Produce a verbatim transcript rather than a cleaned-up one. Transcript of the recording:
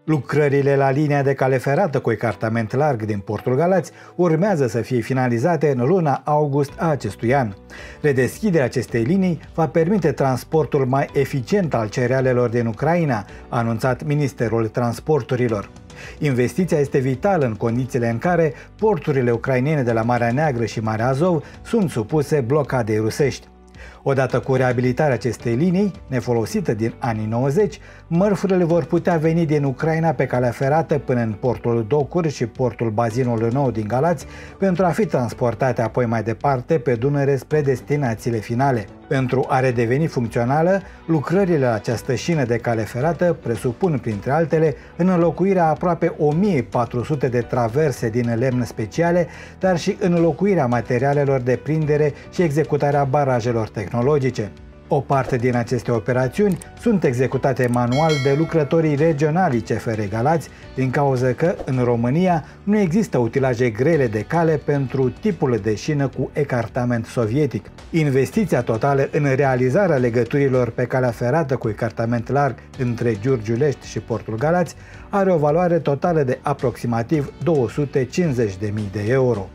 Lucrările la linia de cale ferată cu ecartament larg din portul Galați urmează să fie finalizate în luna august a acestui an. Redeschiderea acestei linii va permite transportul mai eficient al cerealelor din Ucraina, a anunțat Ministerul Transporturilor. Investiția este vitală în condițiile în care porturile ucrainene de la Marea Neagră și Marea Azov sunt supuse blocadei rusești. Odată cu reabilitarea acestei linii, nefolosită din anii nouăzeci, mărfurile vor putea veni din Ucraina pe calea ferată până în portul Docuri și portul Bazinului Nou din Galați, pentru a fi transportate apoi mai departe pe Dunăre spre destinațiile finale. Pentru a redeveni funcțională, lucrările la această șină de cale ferată presupun, printre altele, înlocuirea aproape o mie patru sute de traverse din lemn speciale, dar și înlocuirea materialelor de prindere și executarea barajelor tehnologice. O parte din aceste operațiuni sunt executate manual de lucrătorii regionali C F R Galați, din cauza că în România nu există utilaje grele de cale pentru tipul de șină cu ecartament sovietic. Investiția totală în realizarea legăturilor pe calea ferată cu ecartament larg între Giurgiulești și portul Galați are o valoare totală de aproximativ două sute cincizeci de mii de euro.